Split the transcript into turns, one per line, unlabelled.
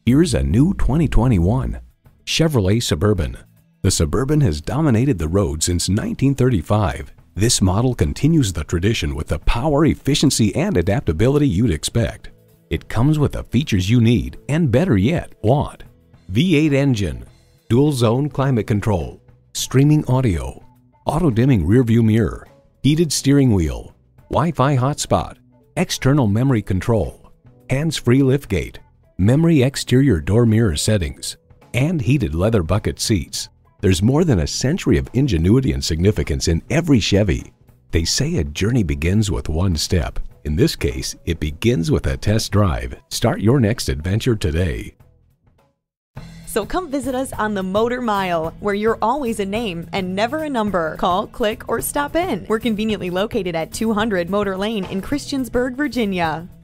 Here's a new 2021 Chevrolet Suburban. The Suburban has dominated the road since 1935. This model continues the tradition with the power, efficiency, and adaptability you'd expect. It comes with the features you need and, better yet, want. V8 engine, dual zone climate control, streaming audio, auto-dimming rearview mirror, heated steering wheel, Wi-Fi hotspot, external memory control, hands-free liftgate, memory exterior door mirror settings, and heated leather bucket seats. There's more than a century of ingenuity and significance in every Chevy. They say a journey begins with one step. In this case, it begins with a test drive. Start your next adventure today.
So come visit us on the Motor Mile, where you're always a name and never a number. Call, click, or stop in. We're conveniently located at 200 Motor Lane in Christiansburg, Virginia.